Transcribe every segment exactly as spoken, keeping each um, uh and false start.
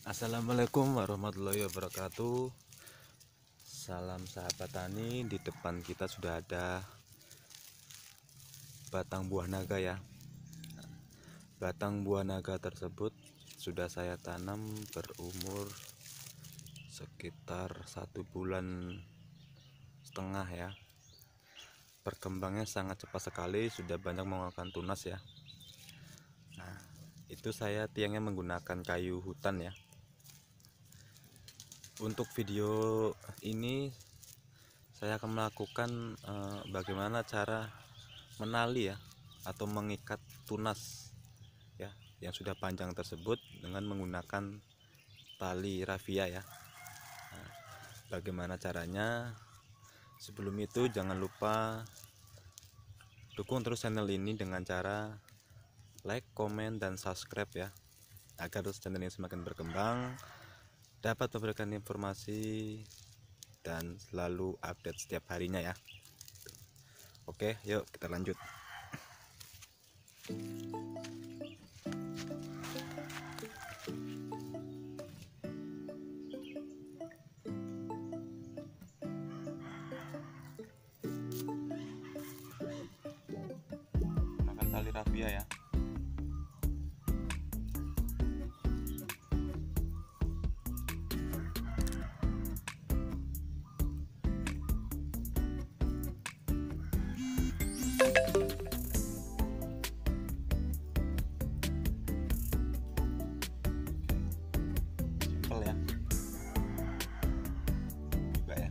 Assalamualaikum warahmatullahi wabarakatuh. Salam sahabat tani. Di depan kita sudah ada batang buah naga ya. Batang buah naga tersebut sudah saya tanam berumur sekitar satu bulan setengah ya. Perkembangannya sangat cepat sekali, sudah banyak mengeluarkan tunas ya. Nah, itu saya tiangnya menggunakan kayu hutan ya. Untuk video ini saya akan melakukan eh, bagaimana cara menali ya atau mengikat tunas ya yang sudah panjang tersebut dengan menggunakan tali rafia ya. Nah, bagaimana caranya? Sebelum itu jangan lupa dukung terus channel ini dengan cara like, komen, dan subscribe ya, agar terus channel ini semakin berkembang, dapat memberikan informasi dan selalu update setiap harinya ya. Oke, yuk kita lanjut. Gunakan tali rafia ya. Simpel ya juga ya.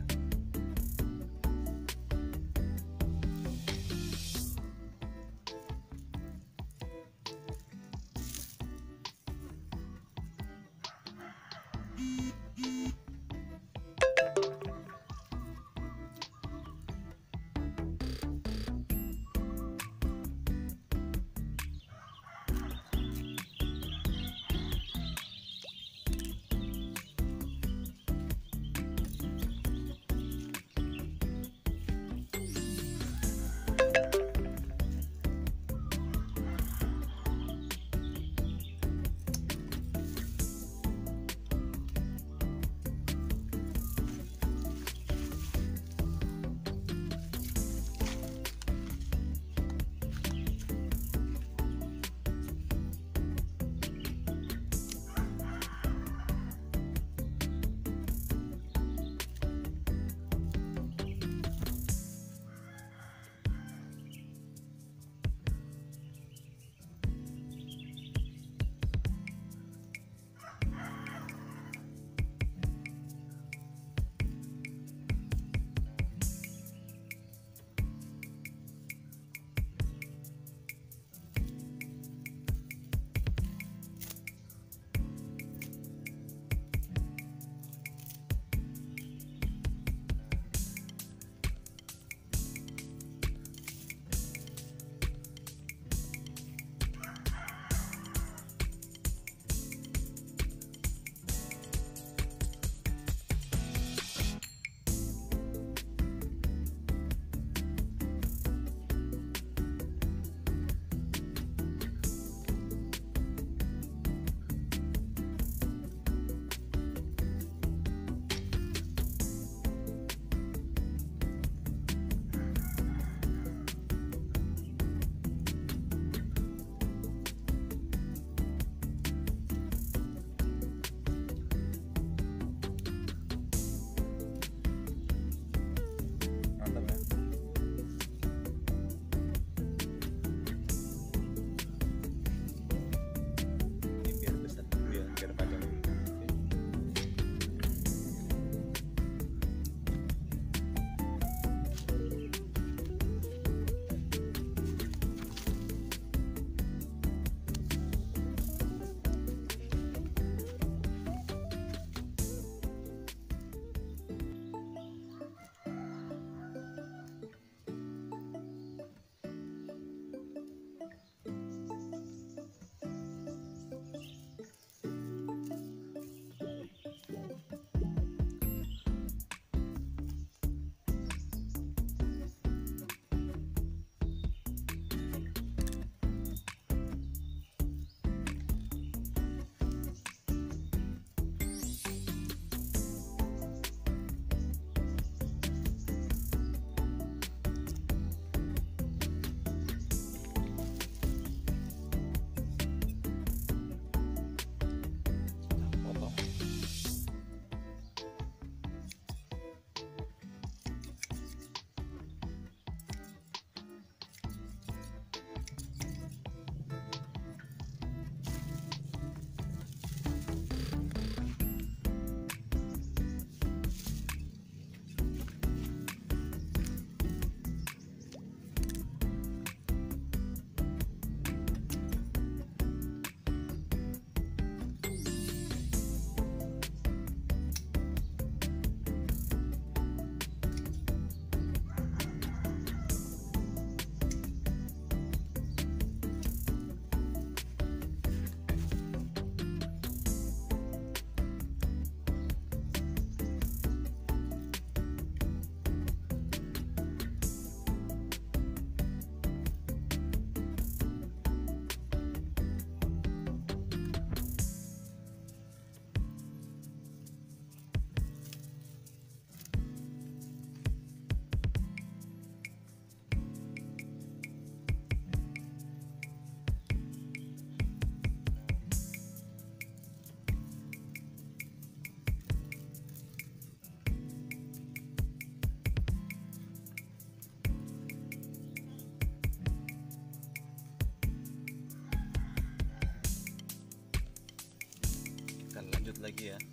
akan lanjut lagi ya.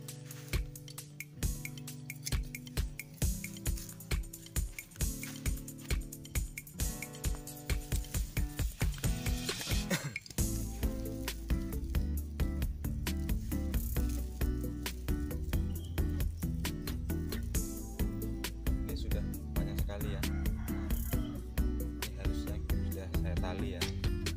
Ini sudah banyak sekali ya. Ini harusnya sudah saya tali ya.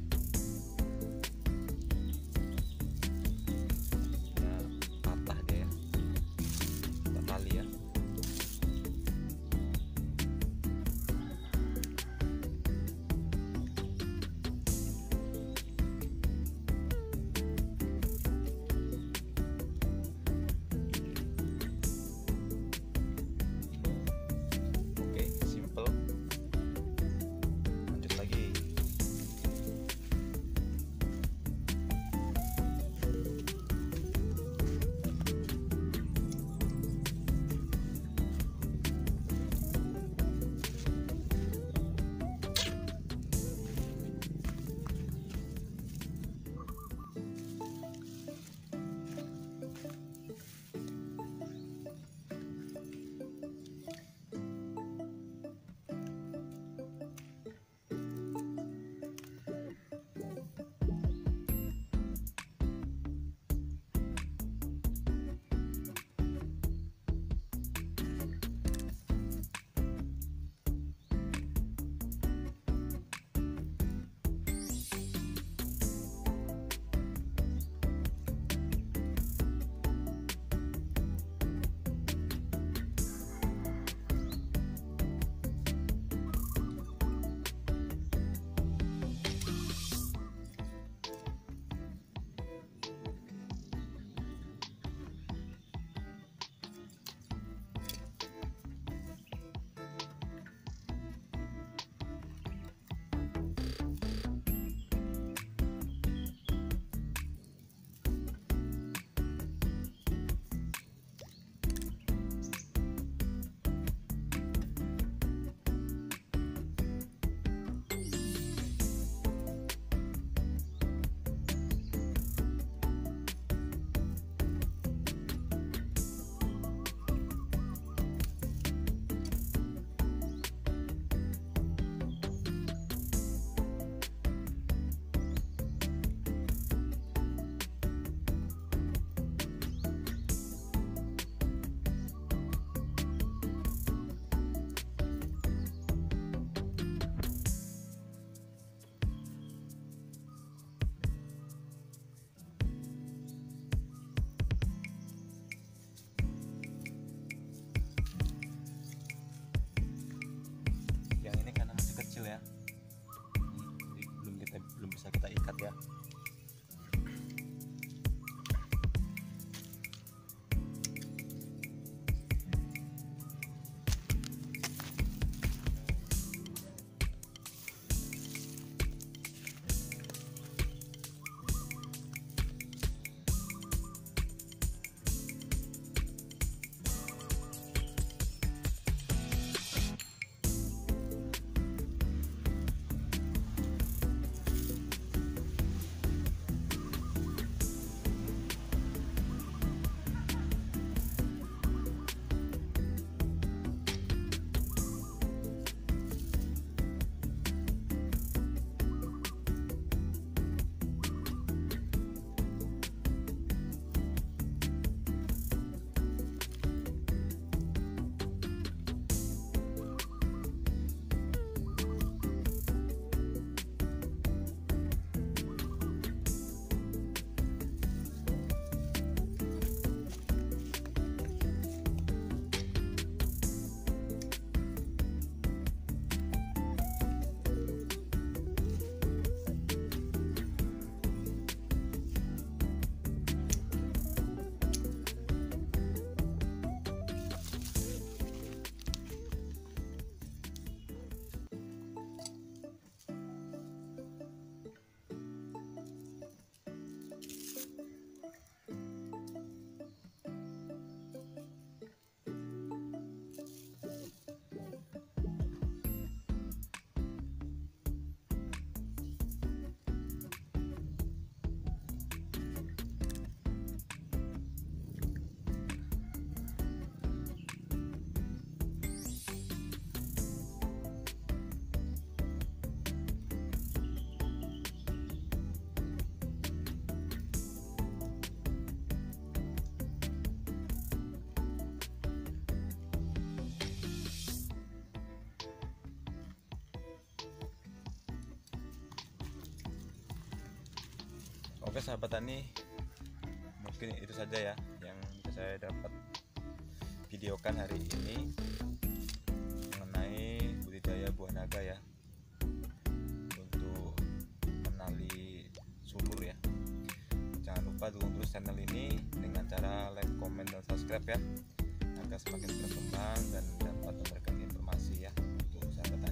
Ya. Oke sahabat tani, mungkin itu saja ya yang bisa saya dapat videokan hari ini mengenai budidaya buah naga ya, untuk menali subur ya. Jangan lupa dukung terus channel ini dengan cara like, comment, dan subscribe ya, agar semakin berkembang dan dapat memberikan informasi ya untuk sahabat tani.